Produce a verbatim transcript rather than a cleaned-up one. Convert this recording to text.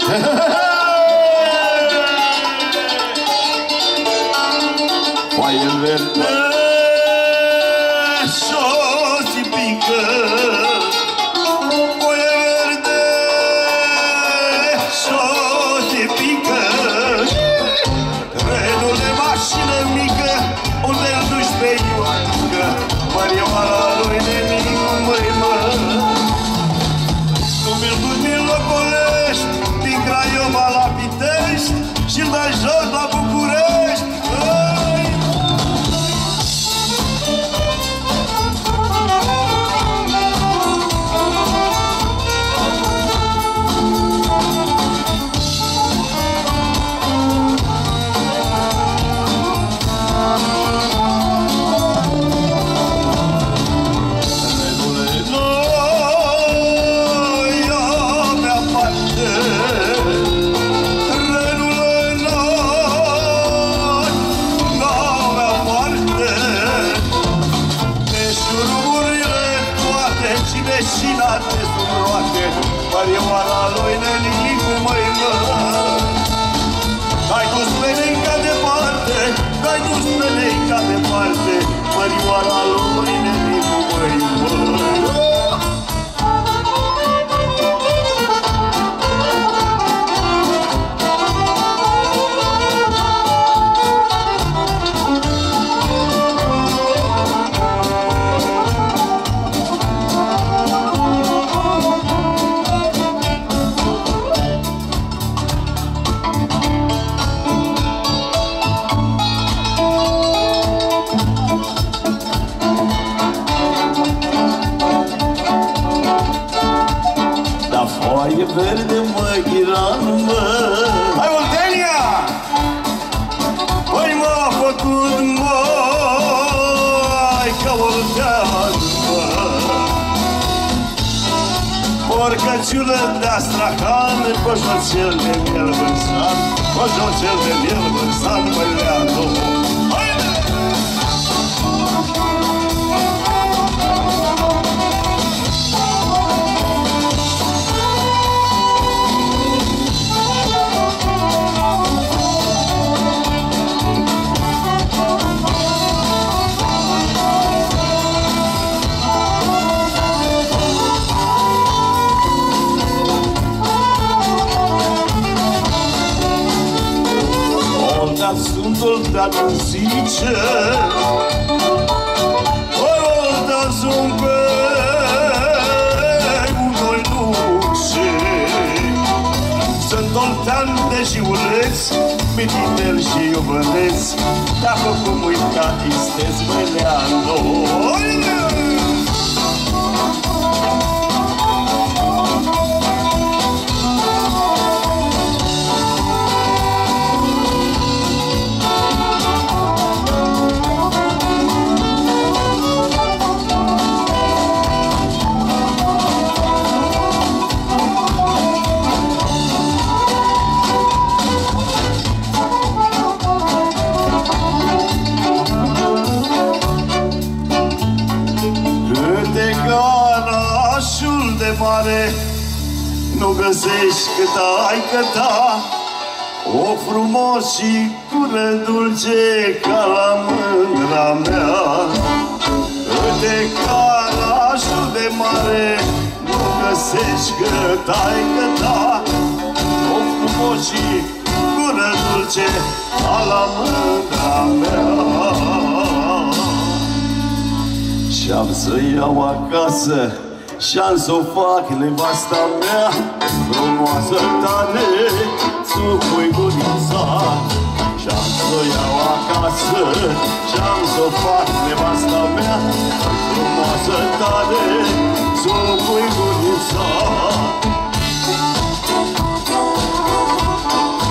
Foaie verde și-o pică, foaie verde și-o pică, trenul de mașină mică, unde-l duci pe Ioanică, Mărioara lui Nenicu, măi, mă. Tu mi-l duci, mi-l locolești, din Craiova la Pitești și-l dai jos la București. Mărioara lui Nenicu, măi, mă. N-ai dus pe Neica departe, n-ai dus pe Neica departe, Mărioara lui Nenicu, măi, mă. Foaie verde, mă, Ghiran, mă. Hai, Oltenia! Păi m-a făcut, măi, ca Oltean, mă. Porcăciulă de-astrahan, coșocel de miel vânsan, coșocel de miel vânsan, măi, leanu. Sunt Oltean în zice, Oltean sunt pe unul nuce. Sunt Oltean de jiuleț, mitinel și iubăneț, dacă cum uita istez măleanu. Nu găsești cât ai căta, o frumos și cură dulce ca la mândra mea. Câte carașul de mare, nu găsești cât ai căta, o frumos și cură dulce ca la mândra mea. Și-am să iau acasă și-am să-o fac nevasta mea, frumoasă tare, țupui gurița. Și-am să-o iau acasă și-am să-o fac nevasta mea,